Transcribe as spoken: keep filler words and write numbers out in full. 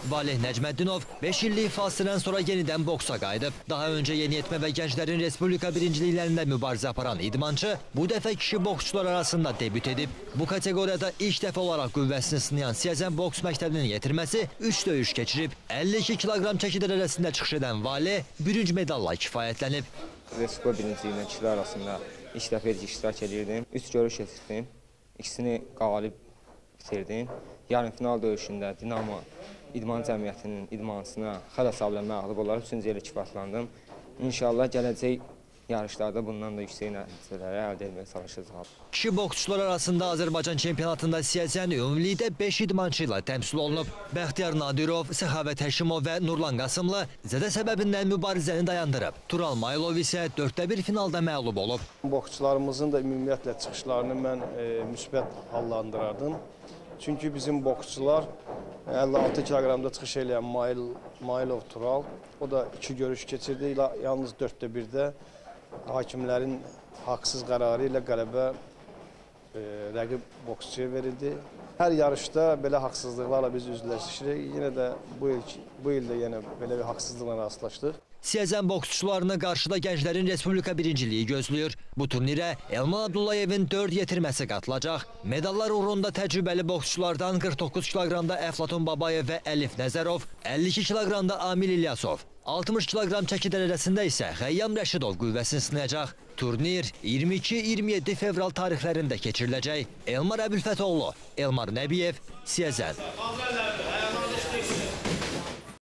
Valih Nəcməddinov beş illik fasilədən sonra yenidən boksa qayıdıb. Daha önce yeniyetmə və gənclərin Respublika birinciliklərində mübarizə aparan idmançı bu dəfə kişi boksçular arasında debüt edib. Bu kateqoriyada ilk dəfə olaraq qüvvəsini sınayan Siyəzən boks məktəbinin yetirməsi üç döyüş keçirib. əlli iki kiloqram çəki dərəcəsində çıxış edən Valih bürünc medalla kifayətlənib. Respublika birinciliyinə kişilər arasında ilk dəfə iştirak edirdim. üç görüş keçirdim. İkisini qalib bitirdim. Yarım final döyüşündə Dinamo İdman Cəmiyyətinin idmançısına Xələ Sabirlə məğlub olaraq üçüncü yerə kifayətləndim. İnşallah gələcək yarışlarda bundan da yüksək nəticələrə əldə etməyə çalışacağıq. Kişi boksçular arasında Azərbaycan çempionatında Siyəzən ümumilikdə beş idmançı ilə təmsil olunub. Bəxtiyar Nadirov, Səxavət Həşimov və Nurlan Qasımlı zədə səbəbindən mübarizəni dayandırıb. Tural Maylov isə dörddə bir finalda məğlub olub. Boksçularımızın da ümumiyyətlə çıxışlarını mən e, müsbət hallandırardım. Çünki bizim boksçular əlli altı kiloqramda çıxış edən Mayl, Maylov Tural, o da iki görüş keçirdi, yalnız dörddə birdə hakimlərin haqsız qərarı ilə qələbə e, rəqib boksçuya verildi. Hər yarışda belə haqsızlıqlarla biz üzləşirik. Yenə də bu il, bu ildə yenə belə bir haqsızlıqla rastlaşdıq. Siyəzən boksçularını qarşıda gənclərin Respublika birinciliyi gözləyir. Bu turnirə Elman Abdullayevin dörd yetirməsi qatılacaq. Medallar uğrunda təcrübəli boksçulardan qırx doqquz kiloqramda Əflatun Babayev və Əlif Nəzərov, əlli iki kiloqramda Amil İlyasov, altmış kiloqram çəki dərəcəsində isə Xəyyam Rəşidov qüvvəsini sınayacaq. Turnir iyirmi iki iyirmi yeddi fevral tarixlərində keçiriləcək. Elmar Əbülfətoğlu, Elmar Nəbiyev, Siyəzən.